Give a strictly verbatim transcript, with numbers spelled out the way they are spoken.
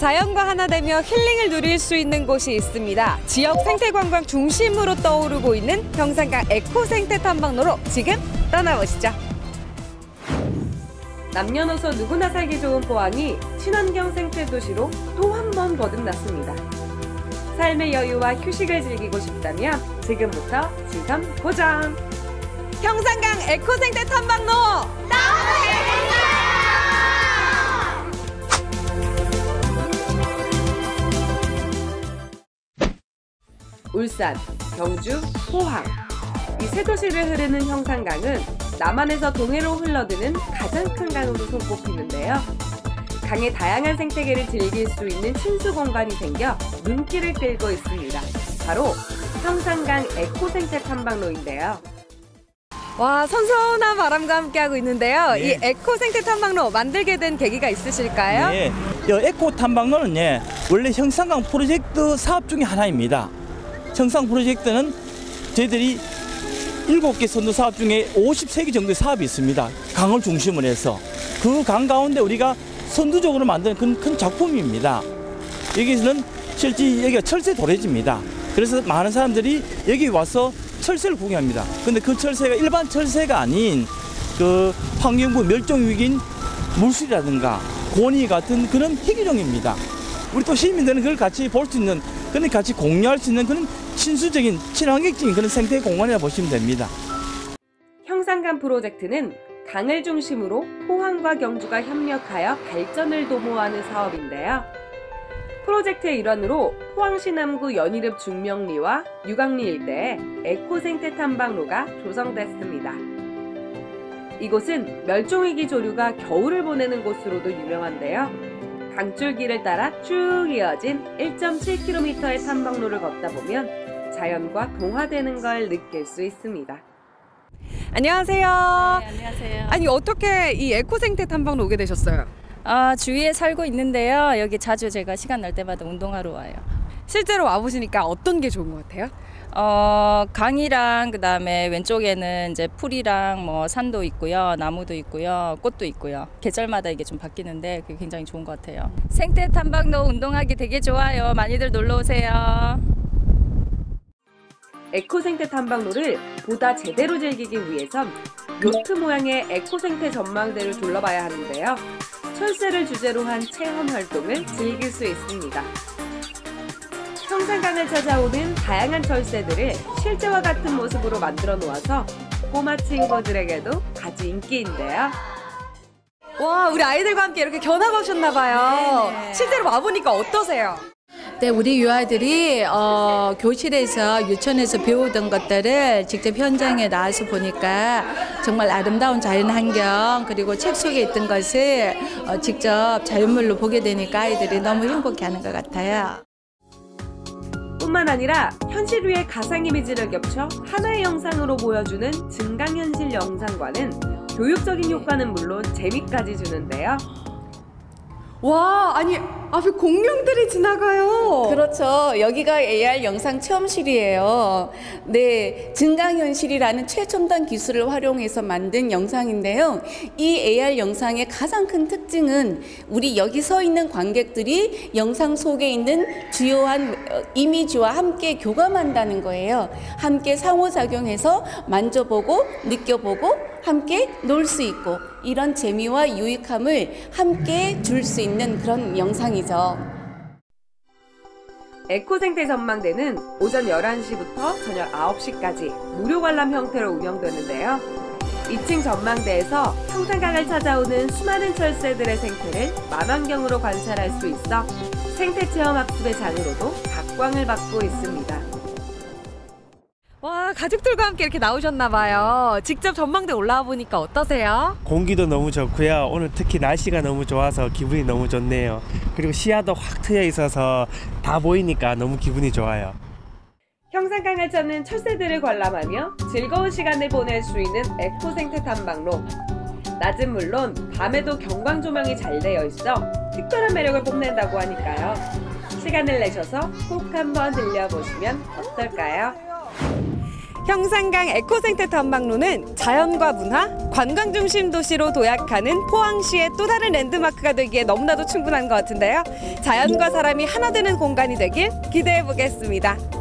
자연과 하나 되며 힐링을 누릴 수 있는 곳이 있습니다. 지역 생태관광 중심으로 떠오르고 있는 형산강 에코생태 탐방로로 지금 떠나보시죠. 남녀노소 누구나 살기 좋은 포항이 친환경 생태도시로 또 한 번 거듭났습니다. 삶의 여유와 휴식을 즐기고 싶다면 지금부터 지선 고정! 형산강 에코생태 탐방로 나오겠습니다! 울산, 경주, 포항 이 세 도시를 흐르는 형산강은 남한에서 동해로 흘러드는 가장 큰 강으로 손꼽히는데요. 강의 다양한 생태계를 즐길 수 있는 친수 공간이 생겨 눈길을 끌고 있습니다. 바로 형산강 에코생태 탐방로인데요. 와, 선선한 바람과 함께하고 있는데요. 네. 이 에코생태 탐방로 만들게 된 계기가 있으실까요? 네, 이 에코 탐방로는 예, 원래 형산강 프로젝트 사업 중에 하나입니다. 형상 프로젝트는 저희들이 일곱 개 선도 사업 중에 오십세 개 정도의 사업이 있습니다. 강을 중심으로 해서 그 강 가운데 우리가 선두적으로 만드는 큰, 큰 작품입니다. 여기서는 실제 여기가 철새 도래지입니다. 그래서 많은 사람들이 여기 와서 철새를 구경합니다. 근데 그 철새가 일반 철새가 아닌 그 환경부 멸종위기인 물술이라든가 고니 같은 그런 희귀종입니다. 우리 또 시민들은 그걸 같이 볼 수 있는, 그런 같이 공유할 수 있는 그런 친수적인, 친환경적인 그런 생태 공간이라 보시면 됩니다. 형산강 프로젝트는 강을 중심으로 포항과 경주가 협력하여 발전을 도모하는 사업인데요. 프로젝트의 일환으로 포항시 남구 연희읍 중명리와 유강리 일대에 에코생태 탐방로가 조성됐습니다. 이곳은 멸종위기 조류가 겨울을 보내는 곳으로도 유명한데요. 강줄기를 따라 쭉 이어진 일 점 칠 킬로미터의 탐방로를 걷다 보면 자연과 동화되는 걸 느낄 수 있습니다. 안녕하세요. 네, 안녕하세요. 아니, 어떻게 이 에코생태 탐방로 오게 되셨어요? 아, 주위에 살고 있는데요. 여기 자주 제가 시간 날 때마다 운동하러 와요. 실제로 와보시니까 어떤 게 좋은 것 같아요? 어, 강이랑 그다음에 왼쪽에는 이제 풀이랑 뭐 산도 있고요, 나무도 있고요, 꽃도 있고요. 계절마다 이게 좀 바뀌는데 그게 굉장히 좋은 것 같아요. 생태 탐방로 운동하기 되게 좋아요. 많이들 놀러 오세요. 에코생태 탐방로를 보다 제대로 즐기기 위해선 요트 모양의 에코생태 전망대를 둘러봐야 하는데요. 철새를 주제로 한 체험 활동을 즐길 수 있습니다. 형산강을 찾아오는 다양한 철새들을 실제와 같은 모습으로 만들어 놓아서 꼬마 친구들에게도 아주 인기인데요. 와, 우리 아이들과 함께 이렇게 견학 오셨나 봐요. 네네. 실제로 와보니까 어떠세요? 네, 우리 유아들이 어, 교실에서 유치원에서 배우던 것들을 직접 현장에 나와서 보니까 정말 아름다운 자연 환경 그리고 책 속에 있던 것을 어, 직접 자연물로 보게 되니까 아이들이 너무 행복해하는 것 같아요. 뿐만 아니라 현실 위에 가상 이미지를 겹쳐 하나의 영상으로 보여주는 증강현실 영상과는 교육적인 효과는 물론 재미까지 주는데요. 와, 아니 앞에 공룡들이 지나가요. 그렇죠. 여기가 에이알 영상 체험실이에요. 네, 증강현실이라는 최첨단 기술을 활용해서 만든 영상인데요. 이 에이알 영상의 가장 큰 특징은 우리 여기 서 있는 관객들이 영상 속에 있는 주요한 이미지와 함께 교감한다는 거예요. 함께 상호작용해서 만져보고 느껴보고 함께 놀 수 있고 이런 재미와 유익함을 함께 줄 수 있는 그런 영상이죠. 에코생태 전망대는 오전 열한 시부터 저녁 아홉 시까지 무료 관람 형태로 운영되는데요. 이 층 전망대에서 형산강을 찾아오는 수많은 철새들의 생태를 만환경으로 관찰할 수 있어 생태체험 학습의 장으로도 각광을 받고 있습니다. 와, 가족들과 함께 이렇게 나오셨나 봐요. 직접 전망대 올라와 보니까 어떠세요? 공기도 너무 좋고요. 오늘 특히 날씨가 너무 좋아서 기분이 너무 좋네요. 그리고 시야도 확 트여 있어서 다 보이니까 너무 기분이 좋아요. 형산강을 찾는 철새들을 관람하며 즐거운 시간을 보낼 수 있는 에코생태 탐방로. 낮은 물론 밤에도 경광 조명이 잘 되어 있어 특별한 매력을 뽐낸다고 하니까요. 시간을 내셔서 꼭 한번 들려보시면 어떨까요? 형산강 에코생태 탐방로는 자연과 문화, 관광 중심 도시로 도약하는 포항시의 또 다른 랜드마크가 되기에 너무나도 충분한 것 같은데요. 자연과 사람이 하나 되는 공간이 되길 기대해 보겠습니다.